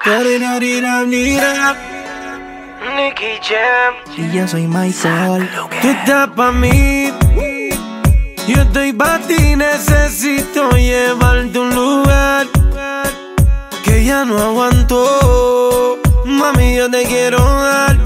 Nicky Jam. Y yo soy Michael. Tú estás pa' mí, yo estoy pa' ti. Necesito llevarte a un lugar que ya no aguanto. Mami, yo te quiero dar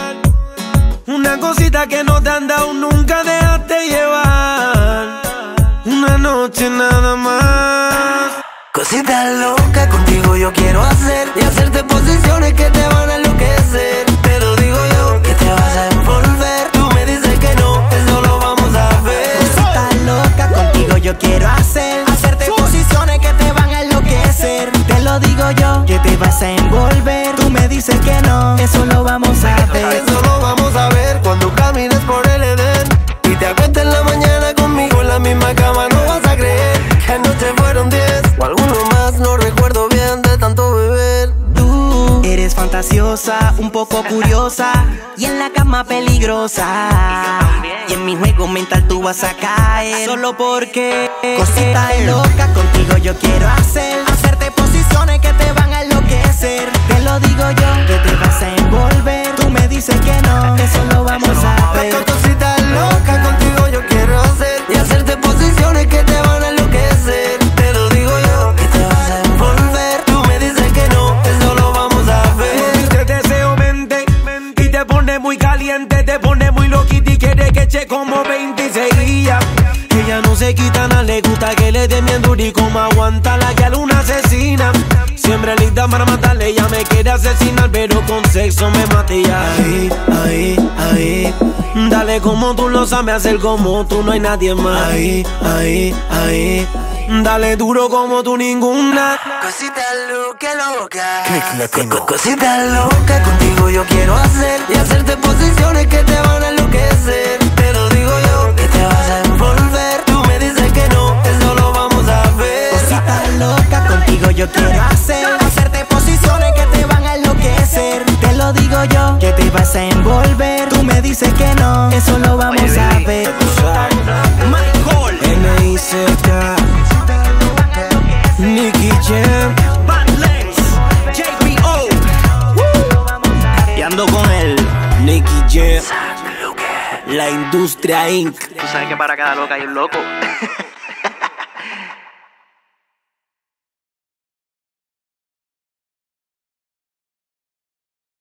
una cosita que no te han dado nunca. Déjate llevar una noche nada más. Cosita loca, contigo yo quiero hacer y hacerte posiciones que te van a enloquecer. Te lo digo yo, que te vas a envolver. Tú me dices que no, eso lo vamos a ver. Cosita loca, contigo yo quiero hacerte posiciones que te van a enloquecer. Te lo digo yo, que te vas a envolver. Tú me dices que no, eso lo vamos a ver. Eso lo vamos a ver cuando camines por el Edén y te acuestes en la mañana conmigo en la misma cama. No vas a creer que anoche fueron 10 o alguno más, no recuerdo bien de tanto beber. Tú eres fantasiosa, un poco curiosa y en la cama peligrosa. Y en mi juego mental tú vas a caer solo porque cosita loca, contigo yo quiero hacerte posiciones que te van a enloquecer. Te lo digo yo, que te vas a envolver. Tú me dices que no, eso lo vamos a ver. Cosita loca, contigo yo quiero hacer y hacerte posiciones que te van a enloquecer. Te lo digo yo, que te vas a envolver. Tú me dices que no, eso lo vamos a ver. Te deseo mente y te pone muy caliente, te pone muy loquita y quiere que eche como 26 días. Ella no se quita nada, le gusta que le den bien duro y como aguanta la que a una asesina. Siempre lista para matarle, ella me quiere asesinar, pero con sexo me mata ya. Ahí, dale como tú lo sabes hacer, como tú no hay nadie más. Ahí, dale duro como tú ninguna. Cosita loca, cosita loca, contigo yo quiero hacer y hacerte posiciones que te van a enloquecer. Te lo digo yo, que te vas a envolver. Tú me dices que no, eso lo vamos a ver. Cosita loca, contigo yo quiero hacerte posiciones que te van a enloquecer. Te lo digo yo, que te vas a envolver. Tú me dices que no, eso lo vamos a ver. Michael, N.I.C.K. Nicky Jam, Badlands, JPO. Y ando con él, Nicky Jam, la industria Inc. Tú sabes que para cada loca hay un loco.